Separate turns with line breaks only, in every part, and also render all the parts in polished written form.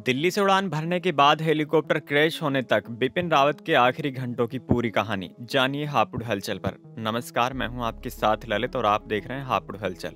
दिल्ली से उड़ान भरने के बाद हेलीकॉप्टर क्रैश होने तक बिपिन रावत के आखिरी घंटों की पूरी कहानी जानिए हापुड़ हलचल पर। नमस्कार, मैं हूं आपके साथ ललित और आप देख रहे हैं हापुड़ हलचल।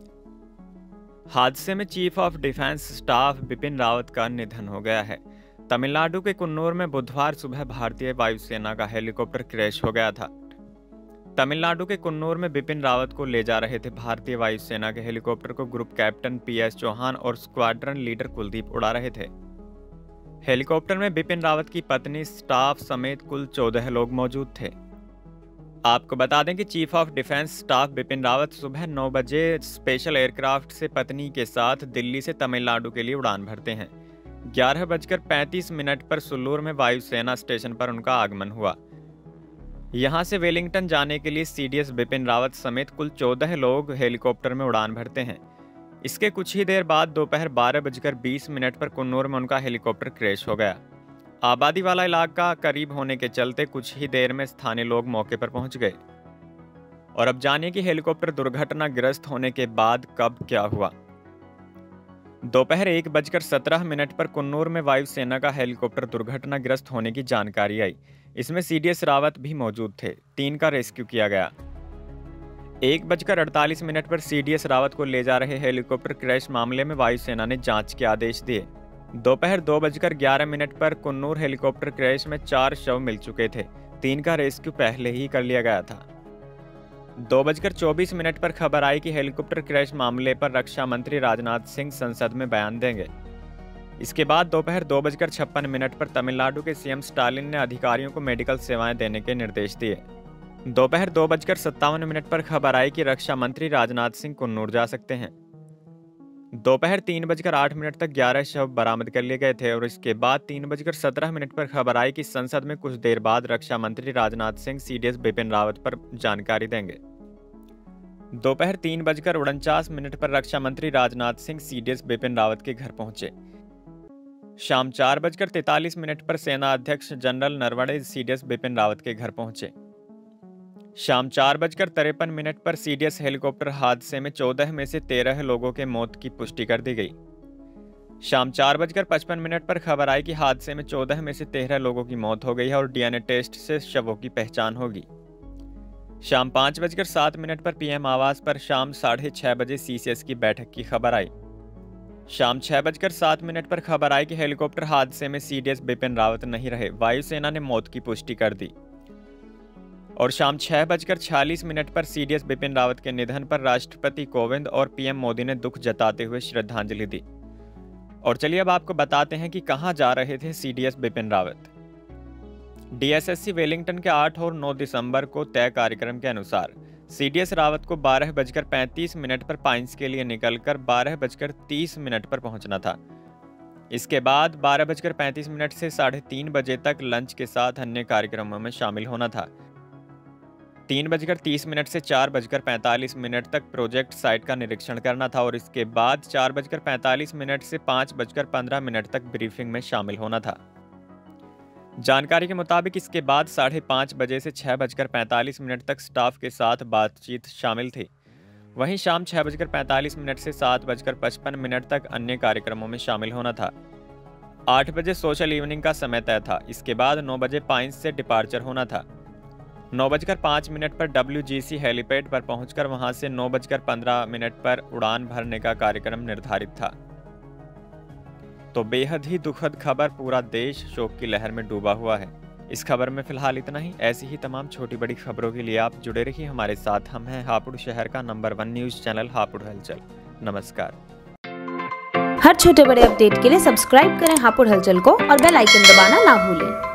हादसे में chief of defence staff Bipin Rawat का निधन हो गया है। तमिलनाडु के कुन्नूर में बुधवार सुबह भारतीय वायुसेना का हेलीकॉप्टर क्रैश हो गया था। तमिलनाडु के कुन्नूर में बिपिन रावत को ले जा रहे थे भारतीय वायुसेना के हेलीकॉप्टर को ग्रुप कैप्टन पीएस चौहान और स्क्वाड्रन लीडर कुलदीप उड़ा रहे थे। हेलीकॉप्टर में बिपिन रावत की पत्नी, स्टाफ समेत कुल 14 लोग मौजूद थे। आपको बता दें कि chief of defence staff Bipin Rawat सुबह 9 बजे स्पेशल एयरक्राफ्ट से पत्नी के साथ दिल्ली से तमिलनाडु के लिए उड़ान भरते हैं। 11:35 पर सुल्लूर में वायुसेना स्टेशन पर उनका आगमन हुआ। यहां से वेलिंगटन जाने के लिए सीडीएस बिपिन रावत समेत कुल 14 लोग हेलीकॉप्टर में उड़ान भरते हैं। इसके कुछ ही देर बाद दोपहर 12:20 पर कुन्नूर में उनका हेलीकॉप्टर क्रैश हो गया। आबादी वाला इलाका करीब होने के चलते कुछ ही देर में स्थानीय लोग मौके पर पहुंच गए। और अब जानिए कि हेलीकॉप्टर दुर्घटनाग्रस्त होने के बाद कब क्या हुआ। दोपहर 1:17 पर कुन्नूर में वायुसेना का हेलीकॉप्टर दुर्घटनाग्रस्त होने की जानकारी आई। इसमें सीडीएस रावत भी मौजूद थे। 3 का रेस्क्यू किया गया। 1:48 पर सीडीएस रावत को ले जा रहे हेलीकॉप्टर क्रैश मामले में वायुसेना ने जांच के आदेश दिए। दोपहर 2:11 पर कुन्नूर हेलीकॉप्टर क्रैश में 4 शव मिल चुके थे। 3 का रेस्क्यू पहले ही कर लिया गया था। 2:24 पर खबर आई कि हेलीकॉप्टर क्रैश मामले पर रक्षा मंत्री राजनाथ सिंह संसद में बयान देंगे। इसके बाद दोपहर 2:56 पर तमिलनाडु के सीएम स्टालिन ने अधिकारियों को मेडिकल सेवाएं देने के निर्देश दिए। दोपहर 2:57 पर खबर आई कि रक्षा मंत्री राजनाथ सिंह कुन्नूर जा सकते हैं। दोपहर 3:08 तक 11 शव बरामद कर लिए गए थे और इसके बाद 3:17 पर खबर आई कि संसद में कुछ देर बाद रक्षा मंत्री राजनाथ सिंह सीडीएस बिपिन रावत पर जानकारी देंगे। दोपहर 3:49 पर रक्षा मंत्री राजनाथ सिंह सीडीएस बिपिन रावत के घर पहुंचे। शाम 4:43 पर सेना अध्यक्ष जनरल नरवणे सीडीएस बिपिन रावत के घर पहुंचे। शाम 4:53 पर सीडीएस हेलीकॉप्टर हादसे में 14 में से 13 लोगों के मौत की पुष्टि कर दी गई। शाम 4:55 पर खबर आई कि हादसे में 14 में से 13 लोगों की मौत हो गई है और डीएनए टेस्ट से शवों की पहचान होगी। शाम 5:07 पर पीएम आवास पर शाम 6:30 बजे सीसीएस की बैठक की खबर आई। शाम 6:07 पर खबर आई कि हेलीकॉप्टर हादसे में सीडीएस बिपिन रावत नहीं रहे। वायुसेना ने मौत की पुष्टि कर दी। और शाम 6:46 पर सीडीएस बिपिन रावत के निधन पर राष्ट्रपति कोविंद और पीएम मोदी ने दुख जताते हुए श्रद्धांजलि दी। और चलिए अब आपको बताते हैं कि कहां जा रहे थे सीडीएस बिपिन रावत। डीएसएससी वेलिंगटन के 8 और 9 दिसंबर को तय कार्यक्रम के अनुसार सीडीएस रावत को 12:35 पर पाइंस के लिए निकलकर 12:30 पर पहुंचना था। इसके बाद 12:35 से 3:30 बजे तक लंच के साथ अन्य कार्यक्रमों में शामिल होना था। 3:30 से 4:45 तक प्रोजेक्ट साइट का निरीक्षण करना था और इसके बाद 4:45 से 5:15 तक ब्रीफिंग में शामिल होना था। जानकारी के मुताबिक इसके बाद 5:30 बजे से 6:45 तक स्टाफ के साथ बातचीत शामिल थी। वहीं शाम 6:45 से 7:55 तक अन्य कार्यक्रमों में शामिल होना था। 8 बजे सोशल इवनिंग का समय तय था। इसके बाद 9 बजे पाइंस से डिपार्चर होना था। 9:05 पर WGC हेलीपैड पर पहुंचकर वहां से 9:15 पर उड़ान भरने का कार्यक्रम निर्धारित था। तो बेहद ही दुखद खबर, पूरा देश शोक की लहर में डूबा हुआ है। इस खबर में फिलहाल इतना ही। ऐसी ही तमाम छोटी बड़ी खबरों के लिए आप जुड़े रहिए हमारे साथ। हम हैं हापुड़ शहर का नंबर 1 न्यूज चैनल हापुड़ हलचल। नमस्कार।
हर छोटे बड़े अपडेट के लिए सब्सक्राइब करें हापुड़ हलचल को और बेल आइकन दबाना ना भूलें।